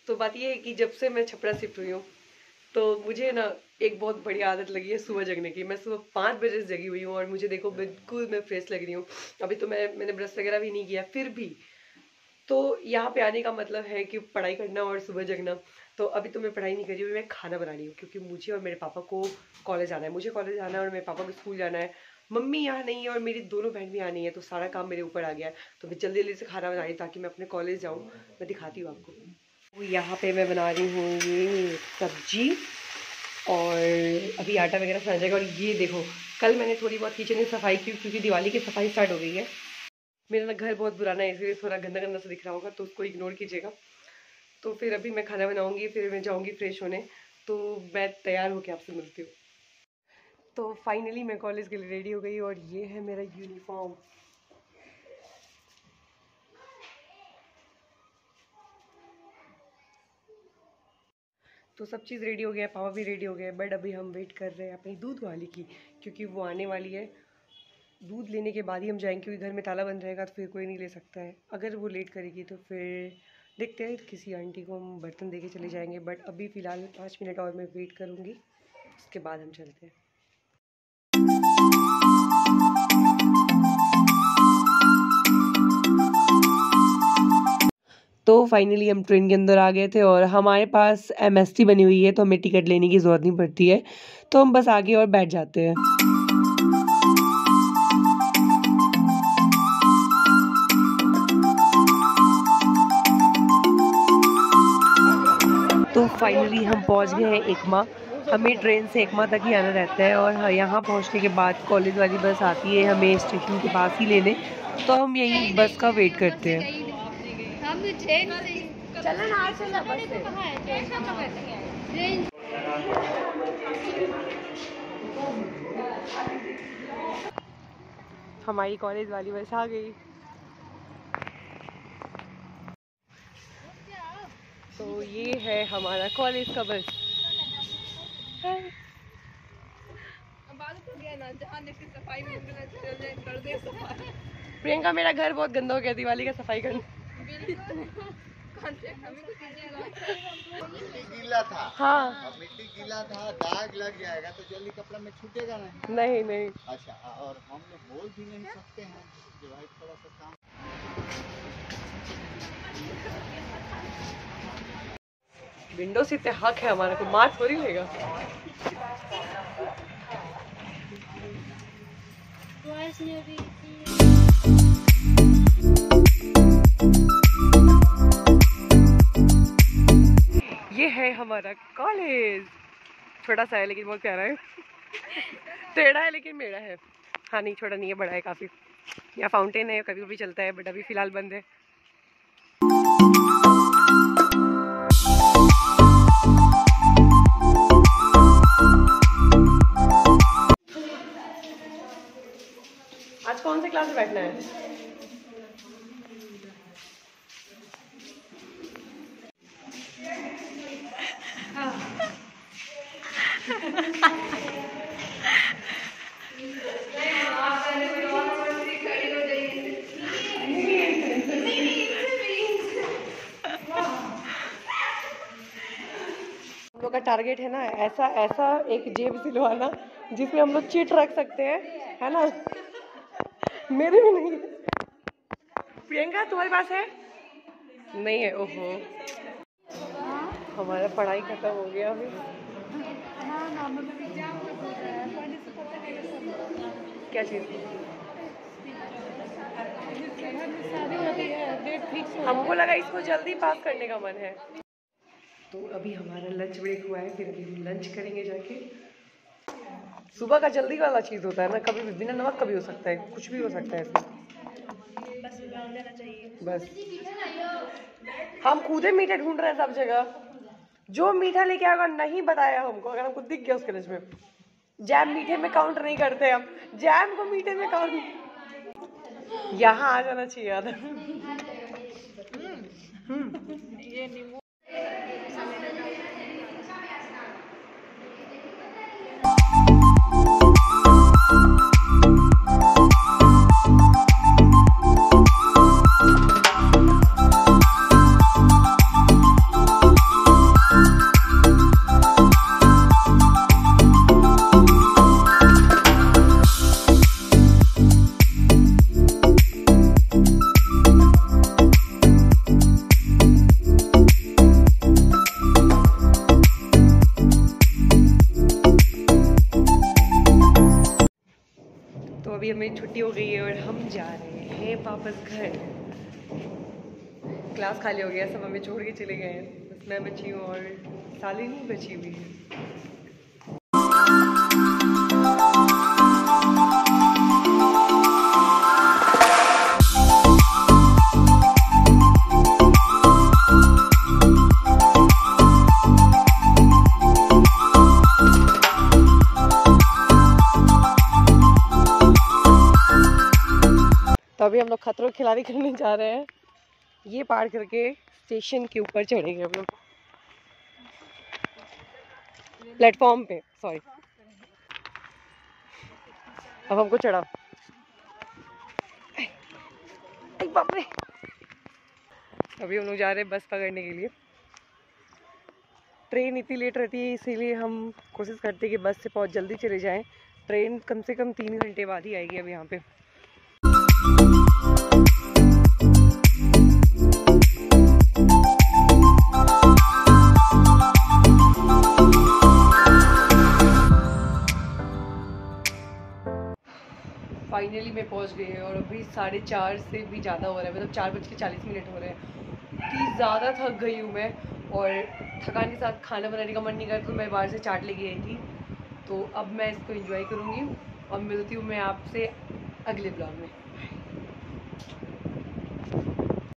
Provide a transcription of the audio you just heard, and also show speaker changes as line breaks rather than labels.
तो बात ये है कि जब से मैं छपरा शिफ्ट हुई हूँ तो मुझे ना एक बहुत बड़ी आदत लगी है सुबह जगने की। मैं सुबह 5 बजे से जगी हुई हूँ और मुझे देखो बिल्कुल मैं फ्रेश लग रही हूँ। अभी तो मैंने ब्रश वगैरह भी नहीं किया, फिर भी तो यहाँ पे आने का मतलब है कि पढ़ाई करना और सुबह जगना। तो अभी तो मैं पढ़ाई नहीं कर रही हूँ, मैं खाना बना रही हूँ क्योंकि मुझे और मेरे पापा को कॉलेज आना है। मुझे कॉलेज जाना है और मेरे पापा को स्कूल जाना है। मम्मी यहाँ नहीं है और मेरी दोनों बहन भी यहाँ नहीं है, तो सारा काम मेरे ऊपर आ गया है। तो मैं जल्दी जल्दी से खाना बना रही हूँ ताकि मैं अपने कॉलेज जाऊँ। मैं दिखाती हूँ आपको। तो यहाँ पे मैं बना रही हूँ ये सब्जी और अभी आटा वगैरह सना जाएगा। और ये देखो, कल मैंने थोड़ी बहुत किचन की सफाई की क्योंकि दिवाली की सफाई स्टार्ट हो गई है। मेरा ना घर बहुत पुराना है इसलिए थोड़ा गंदा गंदा सा दिख रहा होगा, तो उसको इग्नोर कीजिएगा। तो फिर अभी मैं खाना बनाऊंगी, फिर मैं जाऊंगी फ्रेश होने। तो मैं तैयार होकर आपसे मिलती हूँ। तो फाइनली मैं कॉलेज के लिए रेडी हो गई और ये है मेरा यूनिफॉर्म। तो सब चीज़ रेडी हो गया है, पापा भी रेडी हो गए, बट अभी हम वेट कर रहे हैं अपनी दूध वाली की क्योंकि वो आने वाली है। दूध लेने के बाद ही हम जाएंगे क्योंकि घर में ताला बंद रहेगा तो फिर कोई नहीं ले सकता है। अगर वो लेट करेगी तो फिर देखते हैं, किसी आंटी को हम बर्तन दे के चले जाएंगे। बट अभी फ़िलहाल 5 मिनट और मैं वेट करूँगी, उसके बाद हम चलते हैं। तो फाइनली हम ट्रेन के अंदर आ गए थे और हमारे पास MST बनी हुई है तो हमें टिकट लेने की ज़रूरत नहीं पड़ती है, तो हम बस आगे और बैठ जाते हैं। तो फाइनली हम पहुंच गए हैं एकमा। हमें ट्रेन से एकमा तक ही आना रहता है और यहाँ पहुंचने के बाद कॉलेज वाली बस आती है हमें स्टेशन के पास ही लेने, तो हम यही बस का वेट करते हैं। हमारी कॉलेज वाली बस आ गई। तो ये है हमारा कॉलेज का बस। प्रियंका, मेरा घर बहुत गंदा हो गया, दिवाली का सफाई करना।
मिट्टी गीला था।
हाँ,
मिट्टी गीला था, दाग लग जाएगा तो जल्दी कपड़ा में छूटेगा नहीं।
नहीं नहीं।
अच्छा, और हम लोग बोल भी नहीं सकते हैं कि भाई थोड़ा सा काम।
विंडो सीट पे हक है हमारा, को मार थोड़ी लेगा। ये है हमारा कॉलेज। छोटा सा है लेकिन बहुत प्यारा है। टेढ़ा है लेकिन मेरा है। हाँ नहीं, छोटा नहीं है, बड़ा है काफी। यहाँ फाउंटेन है, कभी कभी चलता है, बट अभी फिलहाल बंद है। आज कौन से क्लास में बैठना है? हम लोग का टारगेट है ना ऐसा ऐसा एक जेब सिलवाना जिसमें हम लोग चिट रख सकते हैं, है ना? मेरे भी नहीं है। प्रियंका, तुम्हारे पास है? नहीं है। ओहो, हमारा पढ़ाई खत्म हो गया अभी। क्या चीज़? हमको लगा इसको जल्दी पास करने का मन है। तो अभी हमारा लंच ब्रेक हुआ है, फिर अभी हम लंच करेंगे जाके। सुबह का जल्दी वाला चीज़ होता है ना, कभी भी बिना नमक कभी हो सकता है, कुछ भी हो सकता है इसमें। बस हम खुद ही मीठे ढूंढ रहे हैं सब जगह। जो मीठा लेके आएगा नहीं बताया हमको, अगर हमको दिख गया उसके लंच में। जैम मीठे में काउंट नहीं करते हम, जैम को मीठे में काउंट। यहाँ आ जाना चाहिए याद। छुट्टी हो गई है और हम जा रहे हैं वापस घर। क्लास खाली हो गया, सब हमें छोड़ के चले गए हैं, बस मैं बची हूँ और शालिनी बची हुई है। तो अभी हम लोग खतरों खिलाड़ी करने जा रहे हैं। ये पार करके स्टेशन के ऊपर चढ़ेंगे हम लोग, प्लेटफॉर्म पे, सॉरी। अब हमको चढ़ा, बाप रे। अभी हम लोग जा रहे हैं बस पकड़ने के लिए। ट्रेन इतनी लेट रहती है इसीलिए हम कोशिश करते हैं कि बस से बहुत जल्दी चले जाएं। ट्रेन कम से कम 3 घंटे बाद ही आएगी अभी यहाँ पे। फाइनली मैं पहुंच गई है और अभी 4:30 से भी ज़्यादा हो रहा है, मतलब 4:40 हो रहे हैं। इतनी ज़्यादा थक गई हूँ मैं, और थकान के साथ खाना बनाने का मन नहीं करता, तो मैं बाहर से चाट लेके आई थी। तो अब मैं इसको एंजॉय करूँगी और मिलती हूँ मैं आपसे अगले ब्लॉग में।